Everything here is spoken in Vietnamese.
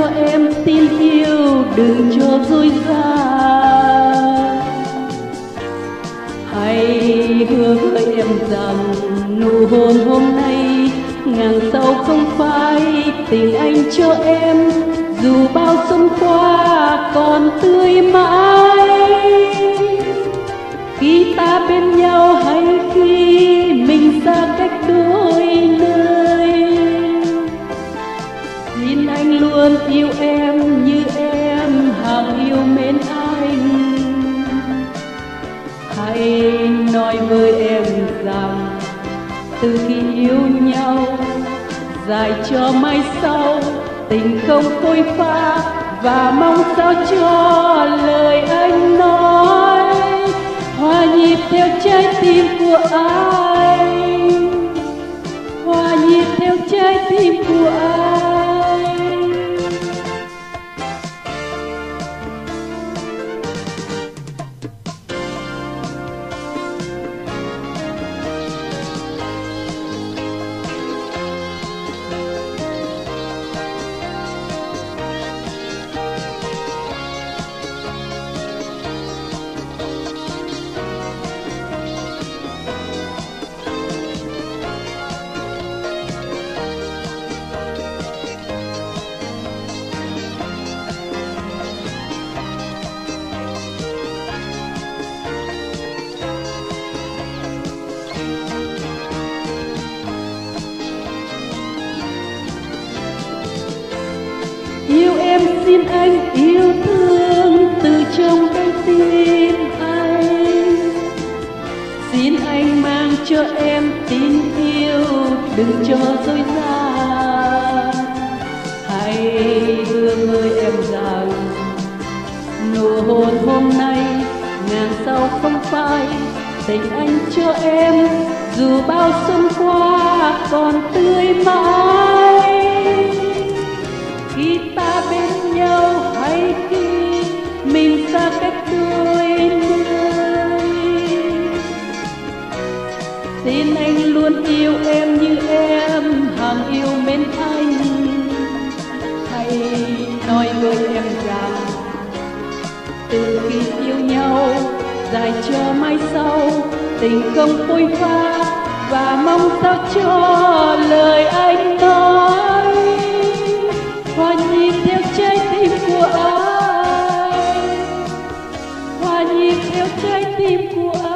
cho em tin yêu, đừng cho dối gian. Hãy hứa với em rằng nụ hôn hôm nay ngàn sau không phải tình anh cho em, dù bao xuân qua còn tươi mãi. Khi ta bên nhau hay khi mình xa cách đôi nơi, xin anh luôn yêu em như em hằng yêu mến anh. Hãy nói với em rằng từ khi yêu nhau dài cho mai sau tình không phôi pha, và mong sao cho lời anh nói hòa nhịp theo trái tim của anh, hòa nhịp theo trái tim của anh. Yêu em xin anh yêu thương từ trong trái tim anh. Xin anh mang cho em tin yêu, đừng cho dối gian. Hãy hứa với em rằng nụ hôn hôm nay ngàn sau không phai tình anh cho em, dù bao xuân qua còn tươi mãi. Khi ta bên nhau hay khi mình xa cách đôi nơi, xin anh luôn yêu em như em hằng yêu mến anh. Hãy nói với em rằng từ khi yêu nhau dài cho mai sau tình không phôi pha, và mong sao cho lời anh nói hòa nhịp theo trái tim của anh, hòa nhịp theo trái tim của anh.